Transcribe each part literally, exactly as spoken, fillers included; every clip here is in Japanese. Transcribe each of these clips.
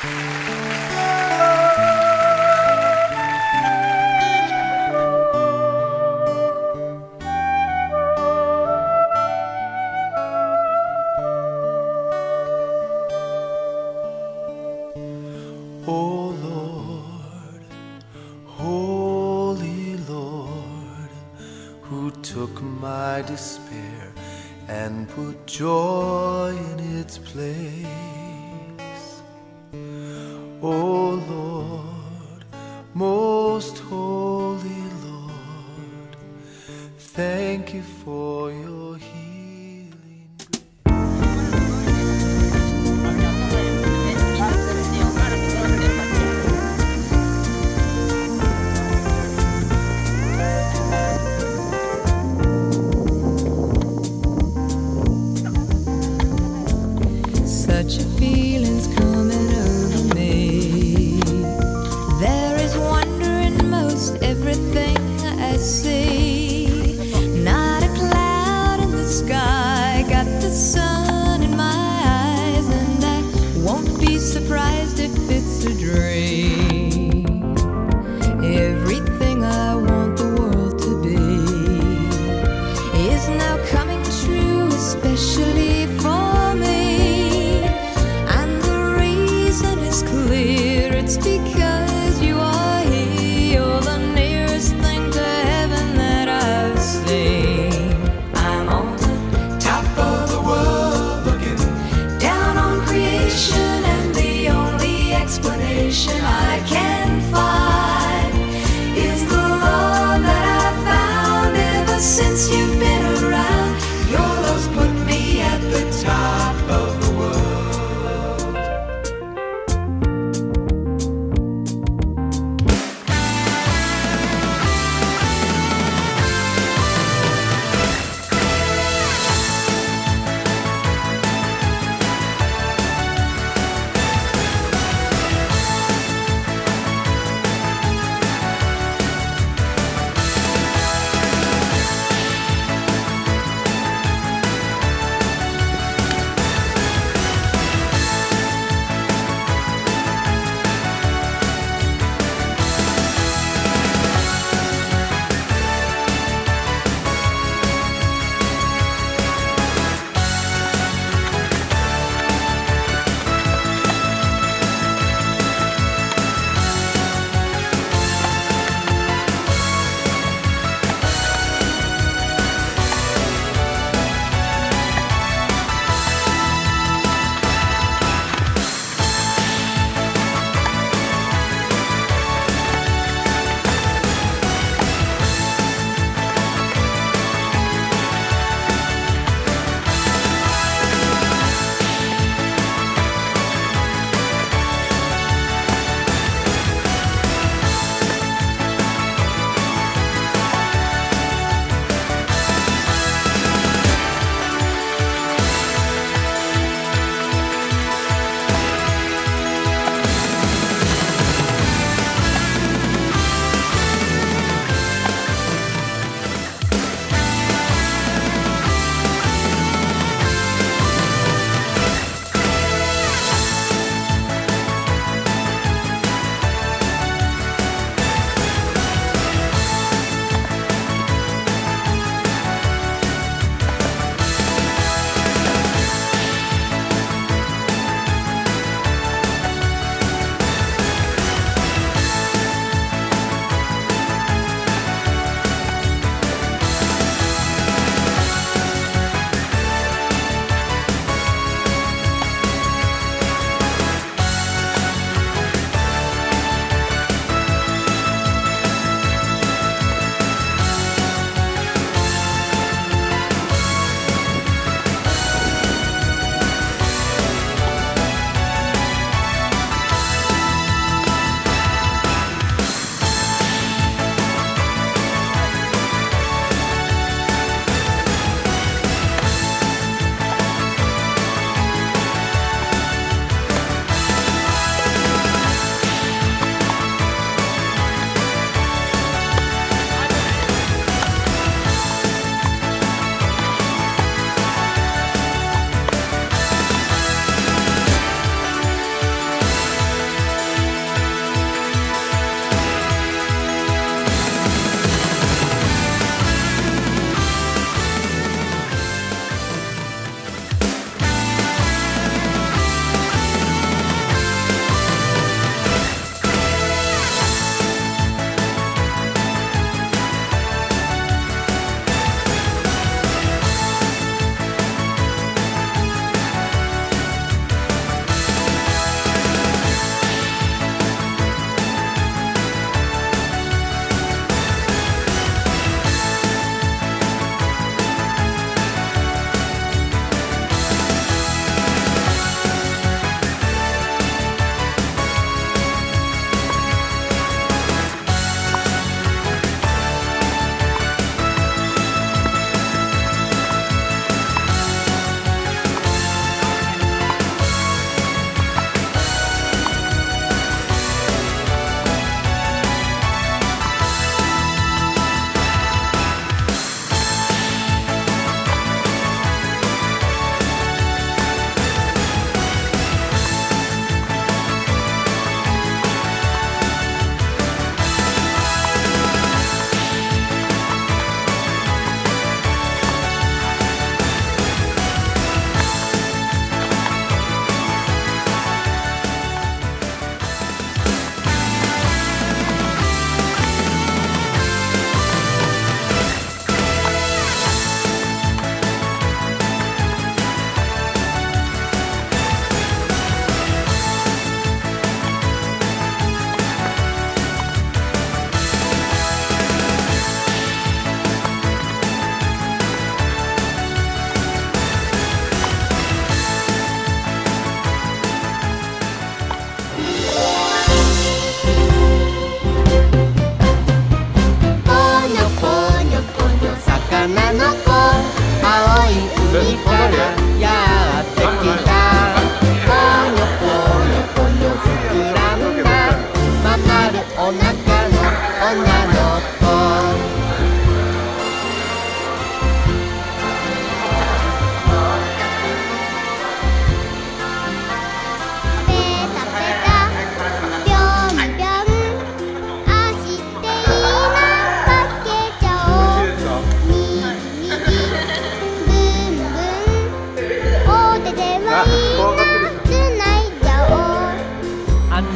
O Lord, Holy Lord, who took my despair and put joy in its place. O Lord, most holy Lord, thank you for your healing. Such a feeling's coming over me. There is wonder in most everything I see. Not a cloud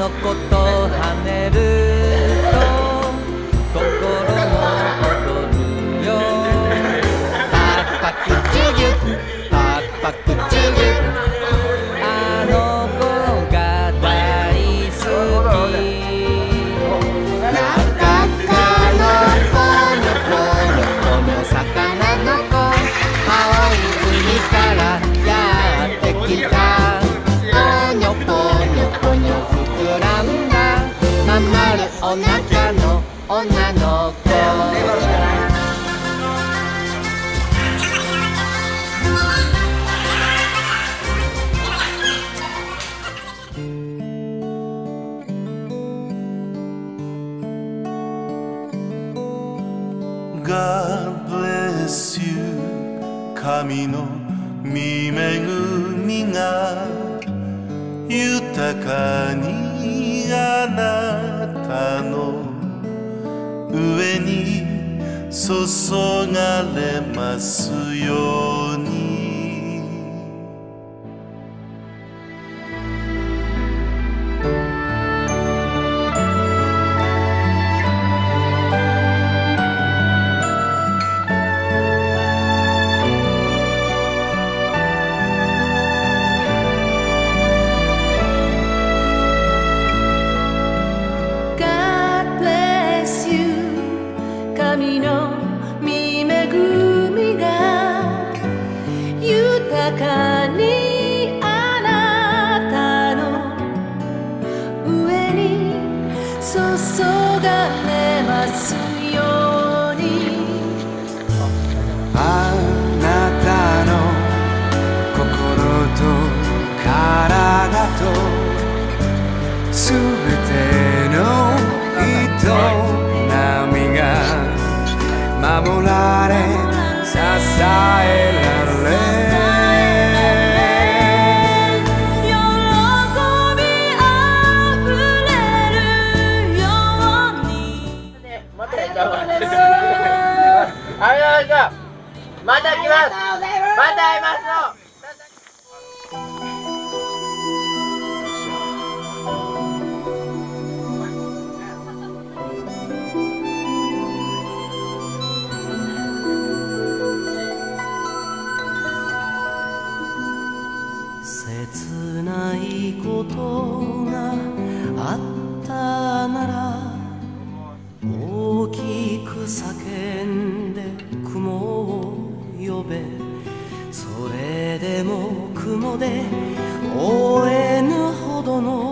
の子と跳ねると心も踊るよ。パクパクチュギュパクパクチュギュ、あの子が大好き。なかかのぽにょぽにょぽにょ魚の子、青い海からやってきた。ぽにょぽにょぽにょ膨らんだまん丸お腹の女の子。 God bless you 神の御恵みが豊かにあなたの上に注がれますように。 神の御恵みが豊かにあなたの上に注がれますように。 あなたの心と体とすべての営みが守られ支えられ喜びあふれるように。 また来ます。また会いますよ。 切ないことがあったなら大きく叫んで雲を呼べ。それでも雲で覆えぬほどの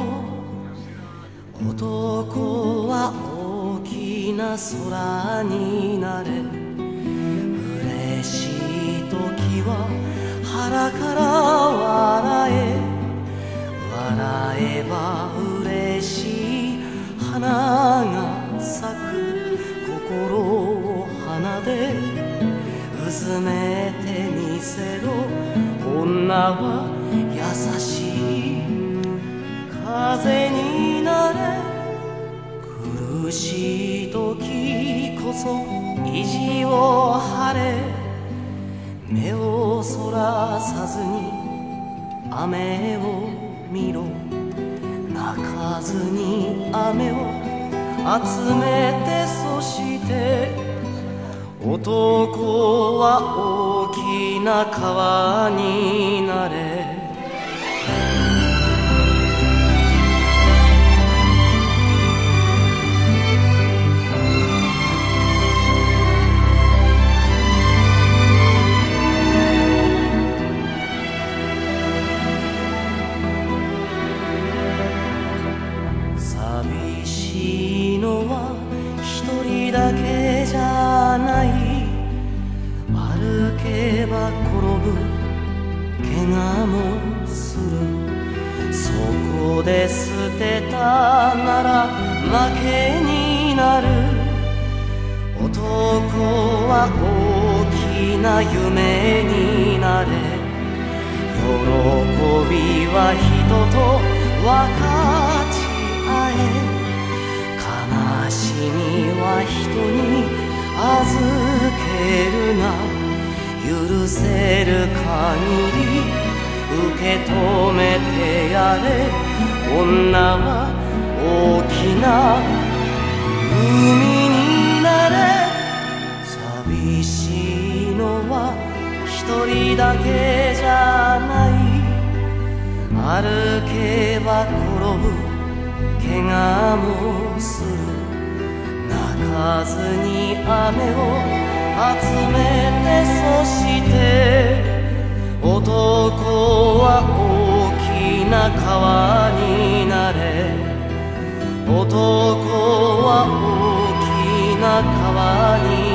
男は大きな空になれ。嬉しい時は腹から笑え。笑えば嬉しい花が咲く。心を花でうずめてみせろ。女は優しい風になれ。苦しい時こそ意地を張れ。目をそらさずに雨を見ろ。泣かずに雨を集めて、そして男は大きな川になれ。寂しいのは一人だけじゃない。歩けば転ぶ怪我もする。そこで捨てたなら負けになる。男は大きな夢になれ。喜びは人と分かち合え。悲しみは人に預けるな。許せる限り受け止めてやれ。 女は大きな海になれ寂しいのは一人だけじゃない歩けば転ぶ怪我もする泣かずに雨を集めてそして男は大きな川になれ男は大きな川に